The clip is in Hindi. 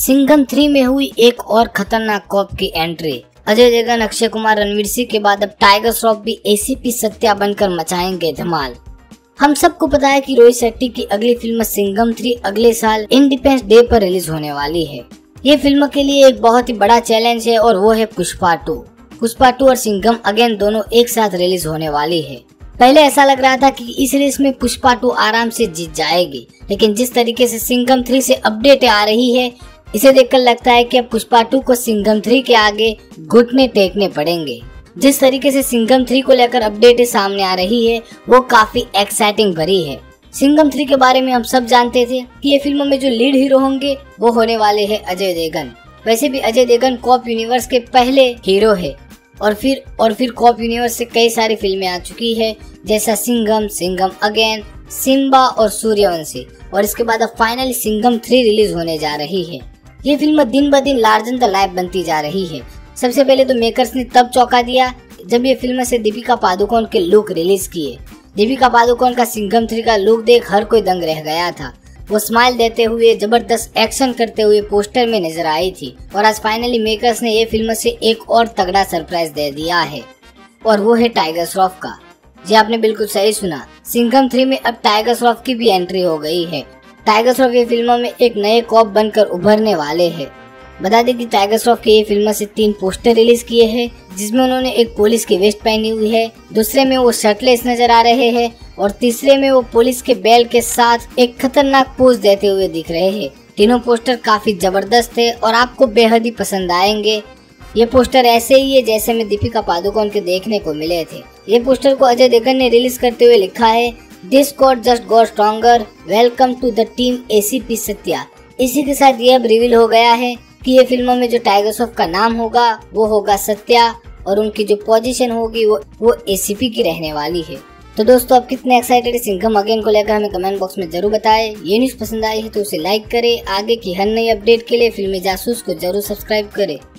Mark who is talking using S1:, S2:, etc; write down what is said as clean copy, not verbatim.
S1: सिंघम 3 में हुई एक और खतरनाक कॉप की एंट्री। अजय देवगन, अक्षय कुमार, रणवीर सिंह के बाद अब टाइगर श्रॉफ भी एसीपी सत्या बनकर मचाएंगे धमाल। हम सबको पता है कि रोहित शेट्टी की अगली फिल्म सिंघम 3 अगले साल इंडिपेंडेंस डे पर रिलीज होने वाली है। ये फिल्म के लिए एक बहुत ही बड़ा चैलेंज है और वो है पुष्पा 2। पुष्पा 2 और सिंघम अगेन दोनों एक साथ रिलीज होने वाली है। पहले ऐसा लग रहा था कि इस रेस में पुष्पा 2 आराम से जीत जाएगी, लेकिन जिस तरीके से सिंघम 3 से अपडेट आ रही है, इसे देखकर लगता है कि अब पुष्पा 2 को सिंघम 3 के आगे घुटने टेकने पड़ेंगे। जिस तरीके से सिंघम 3 को लेकर अपडेट सामने आ रही है वो काफी एक्साइटिंग भरी है। सिंघम 3 के बारे में हम सब जानते थे कि ये फिल्म में जो लीड हीरो होंगे वो होने वाले हैं अजय देवगन। वैसे भी अजय देवगन कॉप यूनिवर्स के पहले हीरो है और फिर कॉप यूनिवर्स से कई सारी फिल्में आ चुकी है, जैसा सिंघम, सिंघम अगेन, सिम्बा और सूर्यवंशी, और इसके बाद अब फाइनली सिंघम 3 रिलीज होने जा रही है। ये फिल्म दिन ब दिन लार्जर द लाइफ बनती जा रही है। सबसे पहले तो मेकर्स ने तब चौंका दिया जब ये फिल्म से दीपिका पादुकोण के लुक रिलीज किए। दीपिका पादुकोण का सिंघम 3 का लुक देख हर कोई दंग रह गया था। वो स्माइल देते हुए जबरदस्त एक्शन करते हुए पोस्टर में नजर आई थी और आज फाइनली मेकर्स ने ये फिल्म से एक और तगड़ा सरप्राइज दे दिया है और वो है टाइगर श्रॉफ का। जी आपने बिल्कुल सही सुना, सिंघम 3 में अब टाइगर श्रॉफ की भी एंट्री हो गई है। टाइगर श्रॉफ ये फिल्म में एक नए कॉप बनकर उभरने वाले हैं। बता दें कि टाइगर श्रॉफ के ये फिल्म से 3 पोस्टर रिलीज किए हैं, जिसमें उन्होंने एक पुलिस की वेस्ट पहनी हुई है, दूसरे में वो शर्टलेस नजर आ रहे हैं और तीसरे में वो पुलिस के बेल्ट के साथ एक खतरनाक पोज देते हुए दिख रहे हैं। तीनों पोस्टर काफी जबरदस्त है और आपको बेहद ही पसंद आएंगे। ये पोस्टर ऐसे ही है जैसे में दीपिका पादुकोण के देखने को मिले थे। ये पोस्टर को अजय देवगन ने रिलीज करते हुए लिखा है, this god just got stronger, welcome to the team ACP Satya. इसी के साथ ये अब रिवील हो गया है कि ये फिल्म में जो टाइगर श्रॉफ का नाम होगा वो होगा सत्या और उनकी जो पोजीशन होगी वो एसीपी की रहने वाली है। तो दोस्तों आप कितने एक्साइटेड है सिंघम अगेन को लेकर हमें कमेंट बॉक्स में जरूर बताएं। ये न्यूज़ पसंद आई है तो उसे लाइक करें। आगे की हर नई अपडेट के लिए फिल्मी जासूस को जरूर सब्सक्राइब करें।